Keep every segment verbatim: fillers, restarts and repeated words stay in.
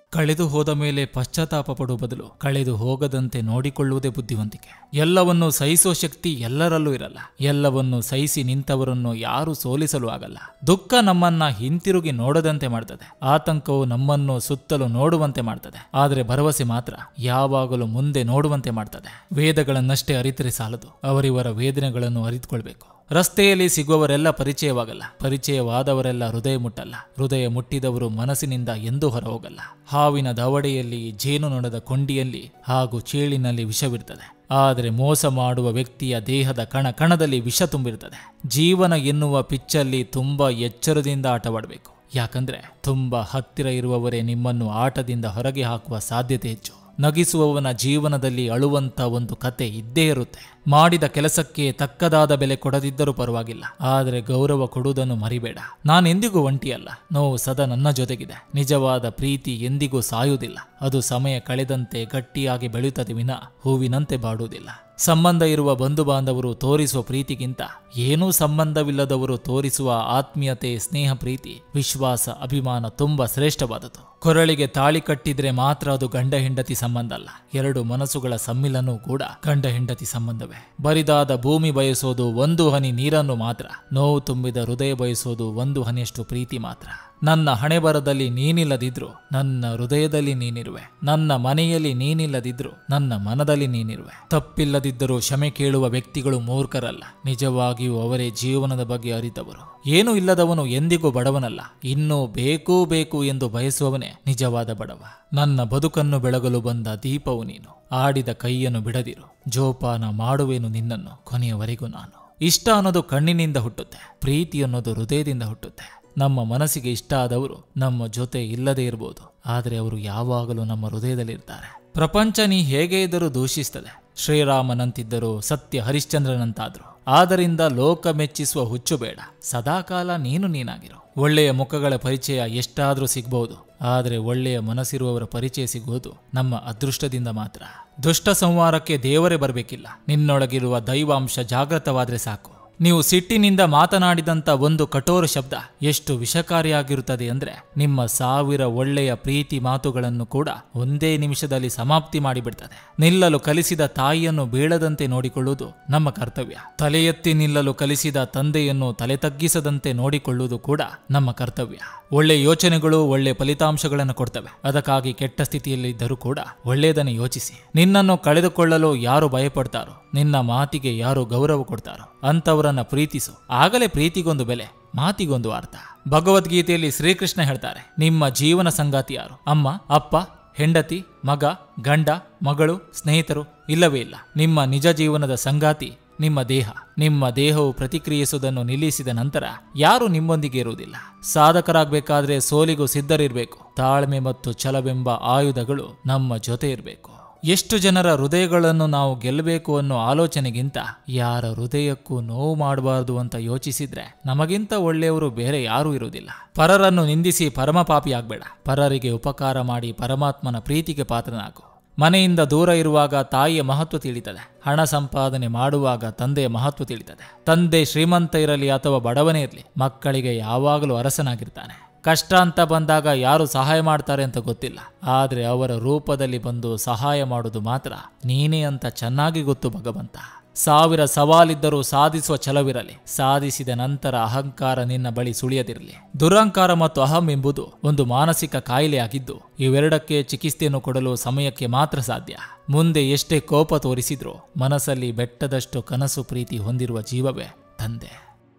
ಕಳೆದು ಹೋದ ಮೇಲೆ ಪಶ್ಚಾತ್ತಾಪ ಪಡುವ ಬದಲು ಕಳೆದು ಹೋಗದಂತೆ ನೋಡಿಕೊಳ್ಳುವುದೇ ಬುದ್ಧಿವಂತಿಕೆ. ಎಲ್ಲವನ್ನೂ ಸಹಿಸೋ ಶಕ್ತಿ ಎಲ್ಲರಲ್ಲೂ ಇರಲ್ಲ. ಎಲ್ಲವನ್ನೂ ಸಹಿಸಿ ನಿಂತವರನ್ನು ಯಾರೂ ಸೋಲಿಸಲು ಆಗಲ್ಲ. ದುಃಖ ನಮ್ಮನ್ನ ಹಿಂತಿರುಗಿ ನೋಡದಂತೆ ಮಾಡ್ತದೆ. ಆತಂಕವು ನಮ್ಮನ್ನು ಸುತ್ತಲೂ ನೋಡುವಂತೆ ಮಾಡ್ತದೆ. ಆದರೆ ಭರವಸೆ ಮಾತ್ರ ಯಾವಾಗಲೂ ಮುಂದೆ ನೋಡುವಂತೆ ಮಾಡ್ತದೆ. ವೇದಗಳನ್ನಷ್ಟೇ ಅರಿತರೆ ಸಾಲದು, ಅವರಿವರ ವೇದನೆಗಳನ್ನು ಅರಿತುಕೊಳ್ಬೇಕು. ರಸ್ತೆಯಲ್ಲಿ ಸಿಗುವವರೆಲ್ಲ ಪರಿಚಯವಾಗಲ್ಲ, ಪರಿಚಯವಾದವರೆಲ್ಲ ಹೃದಯ ಮುಟ್ಟಲ್ಲ, ಹೃದಯ ಮುಟ್ಟಿದವರು ಮನಸ್ಸಿನಿಂದ ಎಂದೂ ಹೊರ ಹೋಗಲ್ಲ. ಹಾವಿನ ದವಡೆಯಲ್ಲಿ, ಜೇನುನೊಣದ ಕೊಂಡಿಯಲ್ಲಿ ಹಾಗೂ ಚೇಳಿನಲ್ಲಿ ವಿಷವಿರ್ತದೆ. ಆದರೆ ಮೋಸ ಮಾಡುವ ವ್ಯಕ್ತಿಯ ದೇಹದ ಕಣ ಕಣದಲ್ಲಿ ವಿಷ ತುಂಬಿರ್ತದೆ. ಜೀವನ ಎನ್ನುವ ಪಿಚ್ಚಲ್ಲಿ ತುಂಬಾ ಎಚ್ಚರದಿಂದ ಆಟವಾಡಬೇಕು. ಯಾಕಂದ್ರೆ ತುಂಬಾ ಹತ್ತಿರ ಇರುವವರೇ ನಿಮ್ಮನ್ನು ಆಟದಿಂದ ಹೊರಗೆ ಹಾಕುವ ಸಾಧ್ಯತೆ ಹೆಚ್ಚು. ನಗಿಸುವವನ ಜೀವನದಲ್ಲಿ ಅಳುವಂತ ಒಂದು ಕತೆ ಇದ್ದೇ ಇರುತ್ತೆ. ಮಾಡಿದ ಕೆಲಸಕ್ಕೆ ತಕ್ಕದಾದ ಬೆಲೆ ಕೊಡದಿದ್ದರೂ ಪರವಾಗಿಲ್ಲ, ಆದರೆ ಗೌರವ ಕೊಡುವುದನ್ನು ಮರಿಬೇಡ. ನಾನೆಂದಿಗೂ ಒಂಟಿಯಲ್ಲ, ನೋವು ಸದಾ ನನ್ನ ಜೊತೆಗಿದೆ. ನಿಜವಾದ ಪ್ರೀತಿ ಎಂದಿಗೂ ಸಾಯುವುದಿಲ್ಲ. ಅದು ಸಮಯ ಕಳೆದಂತೆ ಗಟ್ಟಿಯಾಗಿ ಬೆಳೆಯುತ್ತದೆ ವಿನ ಹೂವಿನಂತೆ ಬಾಡುವುದಿಲ್ಲ. ಸಂಬಂಧ ಇರುವ ಬಂಧು ಬಾಂಧವರು ತೋರಿಸುವ ಪ್ರೀತಿಗಿಂತ ಏನೂ ಸಂಬಂಧವಿಲ್ಲದವರು ತೋರಿಸುವ ಆತ್ಮೀಯತೆ, ಸ್ನೇಹ, ಪ್ರೀತಿ, ವಿಶ್ವಾಸ, ಅಭಿಮಾನ ತುಂಬಾ ಶ್ರೇಷ್ಠವಾದದ್ದು. ಕೊರಳಿಗೆ ತಾಳಿ ಕಟ್ಟಿದ್ರೆ ಮಾತ್ರ ಅದು ಗಂಡ ಹೆಂಡತಿ ಸಂಬಂಧ ಅಲ್ಲ. ಎರಡು ಮನಸ್ಸುಗಳ ಸಮ್ಮಿಲನೂ ಕೂಡ ಗಂಡ ಹೆಂಡತಿ ಸಂಬಂಧವೇ. ಬರಿದಾದ ಭೂಮಿ ಬಯಸೋದು ಒಂದು ಹನಿ ನೀರನ್ನು ಮಾತ್ರ. ನೋವು ತುಂಬಿದ ಹೃದಯ ಬಯಸೋದು ಒಂದು ಹನಿಯಷ್ಟು ಪ್ರೀತಿ ಮಾತ್ರ. ನನ್ನ ಹಣೆಬರದಲ್ಲಿ ನೀನಿಲ್ಲದಿದ್ರು ನನ್ನ ಹೃದಯದಲ್ಲಿ ನೀನಿರುವೆ. ನನ್ನ ಮನೆಯಲ್ಲಿ ನೀನಿಲ್ಲದಿದ್ರು ನನ್ನ ಮನದಲ್ಲಿ ನೀನಿರುವೆ. ತಪ್ಪಿಲ್ಲದಿದ್ದರೂ ಕ್ಷಮೆ ಕೇಳುವ ವ್ಯಕ್ತಿಗಳು ಮೂರ್ಖರಲ್ಲ, ನಿಜವಾಗಿಯೂ ಅವರೇ ಜೀವನದ ಬಗ್ಗೆ ಅರಿತವರು. ಏನೂ ಇಲ್ಲದವನು ಎಂದಿಗೂ ಬಡವನಲ್ಲ. ಇನ್ನೂ ಬೇಕು ಬೇಕು ಎಂದು ಬಯಸುವವನೇ ನಿಜವಾದ ಬಡವ. ನನ್ನ ಬದುಕನ್ನು ಬೆಳಗಲು ಬಂದ ದೀಪವು ನೀನು. ಆಡಿದ ಕೈಯನ್ನು ಬಿಡದಿರು, ಜೋಪಾನ ಮಾಡುವೆನು ನಿನ್ನನ್ನು ಕೊನೆಯವರೆಗೂ ನಾನು. ಇಷ್ಟ ಅನ್ನೋದು ಕಣ್ಣಿನಿಂದ ಹುಟ್ಟುತ್ತೆ, ಪ್ರೀತಿ ಅನ್ನೋದು ಹೃದಯದಿಂದ ಹುಟ್ಟುತ್ತೆ. ನಮ್ಮ ಮನಸ್ಸಿಗೆ ಇಷ್ಟ ಆದವರು ನಮ್ಮ ಜೊತೆ ಇಲ್ಲದೇ ಇರಬಹುದು, ಆದರೆ ಅವರು ಯಾವಾಗಲೂ ನಮ್ಮ ಹೃದಯದಲ್ಲಿರ್ತಾರೆ. ಪ್ರಪಂಚ ನೀ ಹೇಗೆ ಇದ್ದರೂ ದೂಷಿಸ್ತದೆ. ಶ್ರೀರಾಮನಂತಿದ್ದರು, ಸತ್ಯ ಹರಿಶ್ಚಂದ್ರನಂತಾದ್ರು. ಆದ್ದರಿಂದ ಲೋಕ ಮೆಚ್ಚಿಸುವ ಹುಚ್ಚು ಬೇಡ. ಸದಾಕಾಲ ನೀನು ನೀನಾಗಿರು. ಒಳ್ಳೆಯ ಮುಖಗಳ ಪರಿಚಯ ಎಷ್ಟಾದರೂ ಸಿಗಬಹುದು, ಆದರೆ ಒಳ್ಳೆಯ ಮನಸ್ಸಿರುವವರ ಪರಿಚಯ ಸಿಗುವುದು ನಮ್ಮ ಅದೃಷ್ಟದಿಂದ ಮಾತ್ರ. ದುಷ್ಟ ಸಂಹಾರಕ್ಕೆ ದೇವರೇ ಬರಬೇಕಿಲ್ಲ. ನಿನ್ನೊಳಗಿರುವ ದೈವಾಂಶ ಜಾಗೃತವಾದ್ರೆ ಸಾಕು. ನೀವು ಸಿಟ್ಟಿನಿಂದ ಮಾತನಾಡಿದಂಥ ಒಂದು ಕಠೋರ ಶಬ್ದ ಎಷ್ಟು ವಿಷಕಾರಿಯಾಗಿರುತ್ತದೆ ಅಂದ್ರೆ ನಿಮ್ಮ ಸಾವಿರ ಒಳ್ಳೆಯ ಪ್ರೀತಿ ಮಾತುಗಳನ್ನು ಕೂಡ ಒಂದೇ ನಿಮಿಷದಲ್ಲಿ ಸಮಾಪ್ತಿ ಮಾಡಿಬಿಡ್ತದೆ. ನಿಲ್ಲಲು ಕಲಿಸಿದ ತಾಯಿಯನ್ನು ಬೀಳದಂತೆ ನೋಡಿಕೊಳ್ಳುವುದು ನಮ್ಮ ಕರ್ತವ್ಯ. ತಲೆ ಎತ್ತಿ ನಿಲ್ಲಲು ಕಲಿಸಿದ ತಂದೆಯನ್ನು ತಲೆ ತಗ್ಗಿಸದಂತೆ ನೋಡಿಕೊಳ್ಳುವುದು ಕೂಡ ನಮ್ಮ ಕರ್ತವ್ಯ. ಒಳ್ಳೆ ಯೋಚನೆಗಳು ಒಳ್ಳೆ ಫಲಿತಾಂಶಗಳನ್ನು ಕೊಡ್ತವೆ. ಅದಕ್ಕಾಗಿ ಕೆಟ್ಟ ಸ್ಥಿತಿಯಲ್ಲಿದ್ದರೂ ಕೂಡ ಒಳ್ಳೆಯದನ್ನು ಯೋಚಿಸಿ. ನಿನ್ನನ್ನು ಕಳೆದುಕೊಳ್ಳಲು ಯಾರು ಭಯಪಡ್ತಾರೋ, ನಿನ್ನ ಮಾತಿಗೆ ಯಾರು ಗೌರವ ಕೊಡ್ತಾರೋ ಅಂಥವರನ್ನ ಪ್ರೀತಿಸು. ಆಗಲೇ ಪ್ರೀತಿಗೊಂದು ಬೆಲೆ, ಮಾತಿಗೊಂದು ಅರ್ಥ. ಭಗವದ್ಗೀತೆಯಲ್ಲಿ ಶ್ರೀಕೃಷ್ಣ ಹೇಳ್ತಾರೆ, ನಿಮ್ಮ ಜೀವನ ಸಂಗಾತಿ ಯಾರು? ಅಮ್ಮ, ಅಪ್ಪ, ಹೆಂಡತಿ, ಮಗ, ಗಂಡ, ಮಗಳು, ಸ್ನೇಹಿತರು ಇಲ್ಲವೇ ಇಲ್ಲ. ನಿಮ್ಮ ನಿಜ ಜೀವನದ ಸಂಗಾತಿ ನಿಮ್ಮ ದೇಹ. ನಿಮ್ಮ ದೇಹವು ಪ್ರತಿಕ್ರಿಯಿಸುವುದನ್ನು ನಿಲ್ಲಿಸಿದ ನಂತರ ಯಾರು ನಿಮ್ಮೊಂದಿಗೆ ಇರುವುದಿಲ್ಲ. ಸಾಧಕರಾಗಬೇಕಾದ್ರೆ ಸೋಲಿಗೂ ಸಿದ್ಧರಿರಬೇಕು. ತಾಳ್ಮೆ ಮತ್ತು ಛಲವೆಂಬ ಆಯುಧಗಳು ನಮ್ಮ ಜೊತೆ ಇರಬೇಕು. ಎಷ್ಟು ಜನರ ಹೃದಯಗಳನ್ನು ನಾವು ಗೆಲ್ಲಬೇಕು ಅನ್ನೋ ಆಲೋಚನೆಗಿಂತ ಯಾರ ಹೃದಯಕ್ಕೂ ನೋವು ಮಾಡಬಾರದು ಅಂತ ಯೋಚಿಸಿದ್ರೆ ನಮಗಿಂತ ಒಳ್ಳೆಯವರು ಬೇರೆ ಯಾರೂ ಇರುವುದಿಲ್ಲ. ಪರರನ್ನು ನಿಂದಿಸಿ ಪರಮಪಾಪಿ ಆಗ್ಬೇಡ. ಪರರಿಗೆ ಉಪಕಾರ ಮಾಡಿ ಪರಮಾತ್ಮನ ಪ್ರೀತಿಗೆ ಪಾತ್ರನಾಗು. ಮನೆಯಿಂದ ದೂರ ಇರುವಾಗ ತಾಯಿಯ ಮಹತ್ವ ತಿಳಿತದೆ. ಹಣ ಸಂಪಾದನೆ ಮಾಡುವಾಗ ತಂದೆಯ ಮಹತ್ವ ತಿಳಿತದೆ. ತಂದೆ ಶ್ರೀಮಂತ ಇರಲಿ ಅಥವಾ ಬಡವನೇ ಇರಲಿ, ಮಕ್ಕಳಿಗೆ ಯಾವಾಗಲೂ ಅರಸನಾಗಿರ್ತಾನೆ. ಕಷ್ಟ ಅಂತ ಬಂದಾಗ ಯಾರು ಸಹಾಯ ಮಾಡ್ತಾರೆ ಅಂತ ಗೊತ್ತಿಲ್ಲ, ಆದರೆ ಅವರ ರೂಪದಲ್ಲಿ ಬಂದು ಸಹಾಯ ಮಾಡೋದು ಮಾತ್ರ ನೀನೇ ಅಂತ ಚೆನ್ನಾಗಿ ಗೊತ್ತು ಭಗವಂತ. ಸಾವಿರ ಸವಾಲಿದ್ದರೂ ಸಾಧಿಸುವ ಛಲವಿರಲಿ. ಸಾಧಿಸಿದ ನಂತರ ಅಹಂಕಾರ ನಿನ್ನ ಬಳಿ ಸುಳಿಯದಿರಲಿ. ದುರಹಂಕಾರ ಮತ್ತು ಅಹಂ ಎಂಬುದು ಒಂದು ಮಾನಸಿಕ ಕಾಯಿಲೆಯಾಗಿದ್ದು ಇವೆರಡಕ್ಕೆ ಚಿಕಿತ್ಸೆಯನ್ನು ಕೊಡಲು ಸಮಯಕ್ಕೆ ಮಾತ್ರ ಸಾಧ್ಯ. ಮುಂದೆ ಎಷ್ಟೇ ಕೋಪ ತೋರಿಸಿದ್ರೂ ಮನಸ್ಸಲ್ಲಿ ಬೆಟ್ಟದಷ್ಟು ಕನಸು ಪ್ರೀತಿ ಹೊಂದಿರುವ ಜೀವವೇ ತಂದೆ.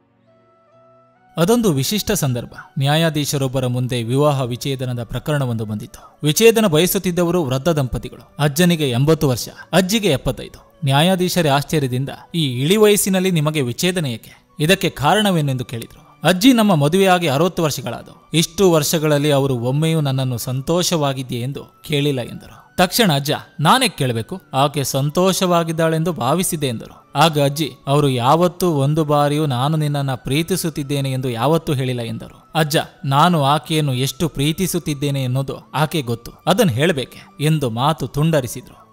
ಅದೊಂದು ವಿಶಿಷ್ಟ ಸಂದರ್ಭ. ನ್ಯಾಯಾಧೀಶರೊಬ್ಬರ ಮುಂದೆ ವಿವಾಹ ವಿಚ್ಛೇದನದ ಪ್ರಕರಣವೊಂದು ಬಂದಿತ್ತು. ವಿಚ್ಛೇದನ ಬಯಸುತ್ತಿದ್ದವರು ವೃದ್ಧ ದಂಪತಿಗಳು. ಅಜ್ಜನಿಗೆ ಎಂಬತ್ತು ವರ್ಷ, ಅಜ್ಜಿಗೆ ಎಪ್ಪತ್ತೈದು. ನ್ಯಾಯಾಧೀಶರೇ ಆಶ್ಚರ್ಯದಿಂದ, ಈ ಇಳಿ ವಯಸ್ಸಿನಲ್ಲಿ ನಿಮಗೆ ವಿಚ್ಛೇದನ ಏಕೆ? ಇದಕ್ಕೆ ಕಾರಣವೇನೆಂದು ಕೇಳಿದ್ರು. ಅಜ್ಜಿ, ನಮ್ಮ ಮದುವೆಯಾಗಿ ಅರವತ್ತು ವರ್ಷಗಳಾದವು. ಇಷ್ಟು ವರ್ಷಗಳಲ್ಲಿ ಅವರು ಒಮ್ಮೆಯೂ ನನ್ನನ್ನು ಸಂತೋಷವಾಗಿದೆಯೇ ಎಂದು ಕೇಳಿಲ್ಲ ಎಂದರು. ತಕ್ಷಣ ಅಜ್ಜ, ನಾನೇ ಕೇಳಬೇಕು, ಆಕೆ ಸಂತೋಷವಾಗಿದ್ದಾಳೆಂದು ಭಾವಿಸಿದೆ ಎಂದರು. ಆಗ ಅಜ್ಜಿ, ಅವರು ಯಾವತ್ತೂ ಒಂದು ಬಾರಿಯೂ ನಾನು ನಿನ್ನನ್ನು ಪ್ರೀತಿಸುತ್ತಿದ್ದೇನೆ ಎಂದು ಯಾವತ್ತೂ ಹೇಳಿಲ್ಲ ಎಂದರು. ಅಜ್ಜ, ನಾನು ಆಕೆಯನ್ನು ಎಷ್ಟು ಪ್ರೀತಿಸುತ್ತಿದ್ದೇನೆ ಎನ್ನುವುದು ಆಕೆ ಗೊತ್ತು, ಅದನ್ನು ಹೇಳಬೇಕೆ ಎಂದು ಮಾತು ತುಂಡರಿಸಿದ್ರು.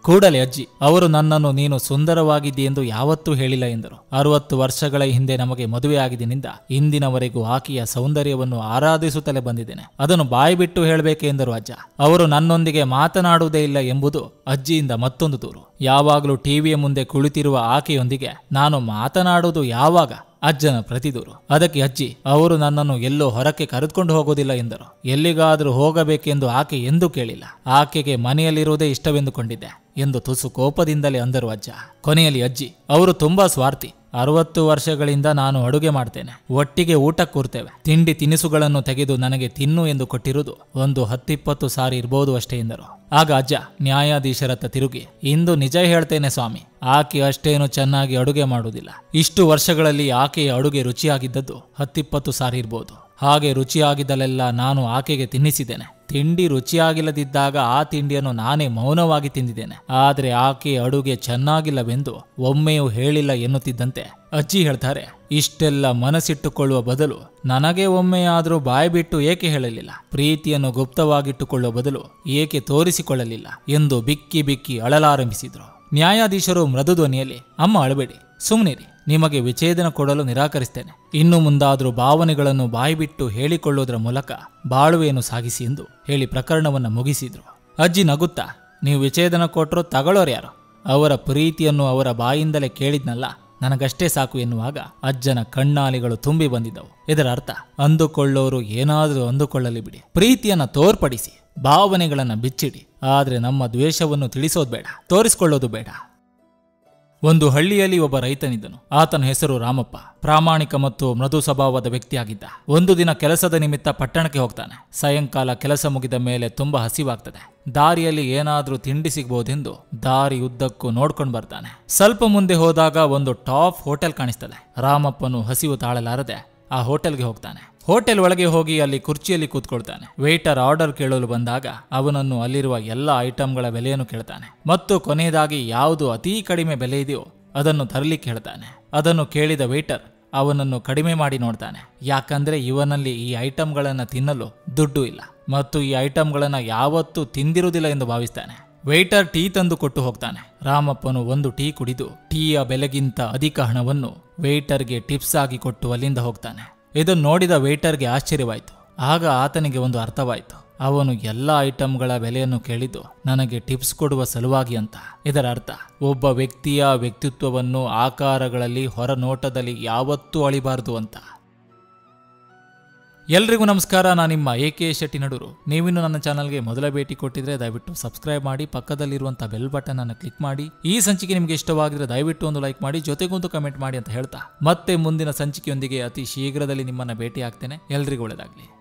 ಕೂಡಲೇ ಅಜ್ಜಿ ಅವರು ನನ್ನನ್ನು ನೀನು ಸುಂದರವಾಗಿದ್ದಿ ಎಂದು ಯಾವತ್ತೂ ಹೇಳಿಲ್ಲ ಎಂದರು. ಅರವತ್ತು ವರ್ಷಗಳ ಹಿಂದೆ ನಮಗೆ ಮದುವೆಯಾಗಿದ್ದಿನಿಂದ ಇಂದಿನವರೆಗೂ ಆಕೆಯ ಸೌಂದರ್ಯವನ್ನು ಆರಾಧಿಸುತ್ತಲೇ ಬಂದಿದ್ದೇನೆ. ಅದನ್ನು ಬಾಯಿ ಬಿಟ್ಟು ಹೇಳಬೇಕೆ ಎಂದರು ಅಜ್ಜ. ಅವರು ನನ್ನೊಂದಿಗೆ ಮಾತನಾಡುವುದೇ ಇಲ್ಲ ಎಂಬುದು ಅಜ್ಜಿಯಿಂದ ಮತ್ತೊಂದು ದೂರು. ಯಾವಾಗಲೂ ಟಿವಿಯ ಮುಂದೆ ಕುಳಿತಿರುವ ಆಕೆಯೊಂದಿಗೆ ನಾನು ಮಾತನಾಡುವುದು ಯಾವಾಗ? ಅಜ್ಜನ ಪ್ರತಿದೂರು. ಅದಕ್ಕೆ ಅಜ್ಜಿ ಅವರು ನನ್ನನ್ನು ಎಲ್ಲೋ ಹೊರಕ್ಕೆ ಕರೆದುಕೊಂಡು ಹೋಗೋದಿಲ್ಲ ಎಂದರು. ಎಲ್ಲಿಗಾದರೂ ಹೋಗಬೇಕೆಂದು ಆಕೆ ಎಂದೂ ಕೇಳಿಲ್ಲ. ಆಕೆಗೆ ಮನೆಯಲ್ಲಿರುವುದೇ ಇಷ್ಟವೆಂದುಕೊಂಡಿದ್ದೆ ಎಂದು ತುಸು ಕೋಪದಿಂದಲೇ ಅಂದರು ಅಜ್ಜ. ಕೊನೆಯಲ್ಲಿ ಅಜ್ಜಿ ಅವರು ತುಂಬಾ ಸ್ವಾರ್ಥಿ. ಅರವತ್ತು ವರ್ಷಗಳಿಂದ ನಾನು ಅಡುಗೆ ಮಾಡ್ತೇನೆ, ಒಟ್ಟಿಗೆ ಊಟ ಕೂರ್ತೇವೆ. ತಿಂಡಿ ತಿನಿಸುಗಳನ್ನು ತೆಗೆದು ನನಗೆ ತಿನ್ನು ಎಂದು ಕೊಟ್ಟಿರುವುದು ಒಂದು ಹತ್ತಿಪ್ಪತ್ತು ಸಾರಿ ಇರ್ಬೋದು ಅಷ್ಟೇ ಎಂದರು. ಆಗ ಅಜ್ಜ ನ್ಯಾಯಾಧೀಶರತ್ತ ತಿರುಗಿ, ಇಂದು ನಿಜ ಹೇಳ್ತೇನೆ ಸ್ವಾಮಿ, ಆಕೆ ಅಷ್ಟೇನು ಚೆನ್ನಾಗಿ ಅಡುಗೆ ಮಾಡುವುದಿಲ್ಲ. ಇಷ್ಟು ವರ್ಷಗಳಲ್ಲಿ ಆಕೆಯ ಅಡುಗೆ ರುಚಿಯಾಗಿದ್ದದ್ದು ಹತ್ತಿಪ್ಪತ್ತು ಸಾರಿ ಇರ್ಬೋದು. ಹಾಗೆ ರುಚಿಯಾಗಿದ್ದಲೆಲ್ಲ ನಾನು ಆಕೆಗೆ ತಿನ್ನಿಸಿದ್ದೇನೆ. ತಿಂಡಿ ರುಚಿಯಾಗಿಲ್ಲದಿದ್ದಾಗ ಆ ತಿಂಡಿಯನ್ನು ನಾನೇ ಮೌನವಾಗಿ ತಿಂದಿದ್ದೇನೆ. ಆದರೆ ಆಕೆ ಅಡುಗೆ ಚೆನ್ನಾಗಿಲ್ಲವೆಂದು ಒಮ್ಮೆಯೂ ಹೇಳಿಲ್ಲ ಎನ್ನುತ್ತಿದ್ದಂತೆ ಅಜ್ಜಿ ಹೇಳ್ತಾರೆ, ಇಷ್ಟೆಲ್ಲ ಮನಸ್ಸಿಟ್ಟುಕೊಳ್ಳುವ ಬದಲು ನನಗೆ ಒಮ್ಮೆಯಾದರೂ ಬಾಯಿ ಬಿಟ್ಟು ಏಕೆ ಹೇಳಲಿಲ್ಲ? ಪ್ರೀತಿಯನ್ನು ಗುಪ್ತವಾಗಿಟ್ಟುಕೊಳ್ಳುವ ಬದಲು ಏಕೆ ತೋರಿಸಿಕೊಳ್ಳಲಿಲ್ಲ ಎಂದು ಬಿಕ್ಕಿ ಬಿಕ್ಕಿ ಅಳಲಾರಂಭಿಸಿದ್ರು. ನ್ಯಾಯಾಧೀಶರು ಮೃದು ಧ್ವನಿಯಲ್ಲಿ, ಅಮ್ಮ ಅಳಬೇಡಿ, ಸುಮ್ಮನಿರಿ, ನಿಮಗೆ ವಿಚ್ಛೇದನ ಕೊಡಲು ನಿರಾಕರಿಸ್ತೇನೆ. ಇನ್ನು ಮುಂದಾದರೂ ಭಾವನೆಗಳನ್ನು ಬಾಯಿಬಿಟ್ಟು ಹೇಳಿಕೊಳ್ಳುವುದರ ಮೂಲಕ ಬಾಳುವೆಯನ್ನು ಸಾಗಿಸಿ ಎಂದು ಹೇಳಿ ಪ್ರಕರಣವನ್ನು ಮುಗಿಸಿದ್ರು. ಅಜ್ಜಿ ನಗುತ್ತಾ, ನೀವು ವಿಚ್ಛೇದನ ಕೊಟ್ಟರು ತಗೊಳ್ಳೋರು ಯಾರು? ಅವರ ಪ್ರೀತಿಯನ್ನು ಅವರ ಬಾಯಿಂದಲೇ ಕೇಳಿದ್ನಲ್ಲ, ನನಗಷ್ಟೇ ಸಾಕು ಎನ್ನುವಾಗ ಅಜ್ಜನ ಕಣ್ಣಾಲಿಗಳು ತುಂಬಿ ಬಂದಿದ್ದವು. ಇದರ ಅರ್ಥ, ಅಂದುಕೊಳ್ಳೋರು ಏನಾದರೂ ಅಂದುಕೊಳ್ಳಲಿ ಬಿಡಿ, ಪ್ರೀತಿಯನ್ನ ತೋರ್ಪಡಿಸಿ, ಭಾವನೆಗಳನ್ನ ಬಿಚ್ಚಿಡಿ, ಆದರೆ ನಮ್ಮ ದ್ವೇಷವನ್ನು ತಿಳಿಸೋದು ಬೇಡ, ತೋರಿಸಿಕೊಳ್ಳೋದು ಬೇಡ. ಒಂದು ಹಳ್ಳಿಯಲ್ಲಿ ಒಬ್ಬ ರೈತನಿದ್ದನು. ಆತನ ಹೆಸರು ರಾಮಪ್ಪ. ಪ್ರಾಮಾಣಿಕ ಮತ್ತು ಮೃದು ಸ್ವಭಾವದ ವ್ಯಕ್ತಿಯಾಗಿದ್ದ. ಒಂದು ದಿನ ಕೆಲಸದ ನಿಮಿತ್ತ ಪಟ್ಟಣಕ್ಕೆ ಹೋಗ್ತಾನೆ. ಸಾಯಂಕಾಲ ಕೆಲಸ ಮುಗಿದ ಮೇಲೆ ತುಂಬಾ ಹಸಿವಾಗ್ತದೆ. ದಾರಿಯಲ್ಲಿ ಏನಾದ್ರೂ ತಿಂಡಿ ಸಿಗ್ಬೋದೆಂದು ದಾರಿ ಉದ್ದಕ್ಕೂ ನೋಡ್ಕೊಂಡು ಬರ್ತಾನೆ. ಸ್ವಲ್ಪ ಮುಂದೆ ಹೋದಾಗ ಒಂದು ಟಾಪ್ ಹೋಟೆಲ್ ಕಾಣಿಸ್ತದೆ. ರಾಮಪ್ಪನು ಹಸಿವು ತಾಳಲಾರದೆ ಆ ಹೋಟೆಲ್ಗೆ ಹೋಗ್ತಾನೆ. ಹೋಟೆಲ್ ಒಳಗೆ ಹೋಗಿ ಅಲ್ಲಿ ಕುರ್ಚಿಯಲ್ಲಿ ಕೂತ್ಕೊಳ್ತಾನೆ. ವೇಟರ್ ಆರ್ಡರ್ ಕೇಳಲು ಬಂದಾಗ ಅವನನ್ನು ಅಲ್ಲಿರುವ ಎಲ್ಲ ಐಟಂಗಳ ಬೆಲೆಯನ್ನು ಕೇಳ್ತಾನೆ ಮತ್ತು ಕೊನೆಯದಾಗಿ ಯಾವುದು ಅತೀ ಕಡಿಮೆ ಬೆಲೆ ಇದೆಯೋ ಅದನ್ನು ತರಲಿಕ್ಕೆ ಹೇಳ್ತಾನೆ. ಅದನ್ನು ಕೇಳಿದ ವೇಟರ್ ಅವನನ್ನು ಕಡಿಮೆ ಮಾಡಿ ನೋಡ್ತಾನೆ. ಯಾಕಂದ್ರೆ ಇವನಲ್ಲಿ ಈ ಐಟಂಗಳನ್ನು ತಿನ್ನಲು ದುಡ್ಡು ಇಲ್ಲ ಮತ್ತು ಈ ಐಟಂಗಳನ್ನು ಯಾವತ್ತೂ ತಿಂದಿರುವುದಿಲ್ಲ ಎಂದು ಭಾವಿಸ್ತಾನೆ. ವೇಟರ್ ಟೀ ತಂದು ಕೊಟ್ಟು ಹೋಗ್ತಾನೆ. ರಾಮಪ್ಪನು ಒಂದು ಟೀ ಕುಡಿದು ಟೀಯ ಬೆಲೆಗಿಂತ ಅಧಿಕ ಹಣವನ್ನು ವೇಟರ್ಗೆ ಟಿಪ್ಸ್ ಆಗಿ ಕೊಟ್ಟು ಅಲ್ಲಿಂದ ಹೋಗ್ತಾನೆ. ಇದನ್ನು ನೋಡಿದ ವೇಟರ್ಗೆ ಆಶ್ಚರ್ಯವಾಯಿತು. ಆಗ ಆತನಿಗೆ ಒಂದು ಅರ್ಥವಾಯಿತು. ಅವನು ಎಲ್ಲ ಐಟಂಗಳ ಬೆಲೆಯನ್ನು ಕೇಳಿದ್ದು ನನಗೆ ಟಿಪ್ಸ್ ಕೊಡುವ ಸಲುವಾಗಿ ಅಂತ. ಇದರ ಅರ್ಥ, ಒಬ್ಬ ವ್ಯಕ್ತಿಯ ವ್ಯಕ್ತಿತ್ವವನ್ನು ಆಕಾರಗಳಲ್ಲಿ, ಹೊರನೋಟದಲ್ಲಿ ಯಾವತ್ತೂ ಅಳಿಬಾರದು ಅಂತ. ಎಲ್ರಿಗೂ ನಮಸ್ಕಾರ, ನಾನು ನಿಮ್ಮ ಎ ಕೆ ಶೆಟ್ಟಿ ನಡೂರು. ನೀವಿನ್ನು ನನ್ನ ಚಾನಲ್ಗೆ ಮೊದಲ ಭೇಟಿ ಕೊಟ್ಟಿದ್ರೆ ದಯವಿಟ್ಟು ಸಬ್ಸ್ಕ್ರೈಬ್ ಮಾಡಿ, ಪಕ್ಕದಲ್ಲಿರುವಂಥ ಬೆಲ್ ಬಟನ್ ಅನ್ನು ಕ್ಲಿಕ್ ಮಾಡಿ. ಈ ಸಂಚಿಕೆ ನಿಮಗೆ ಇಷ್ಟವಾಗಿದ್ರೆ ದಯವಿಟ್ಟು ಒಂದು ಲೈಕ್ ಮಾಡಿ, ಜೊತೆಗೊಂದು ಕಮೆಂಟ್ ಮಾಡಿ ಅಂತ ಹೇಳ್ತಾ ಮತ್ತೆ ಮುಂದಿನ ಸಂಚಿಕೆಯೊಂದಿಗೆ ಅತಿ ಶೀಘ್ರದಲ್ಲಿ ನಿಮ್ಮನ್ನ ಭೇಟಿ ಆಗ್ತೇನೆ. ಎಲ್ರಿಗೂ ಒಳ್ಳೆಯದಾಗಲಿ.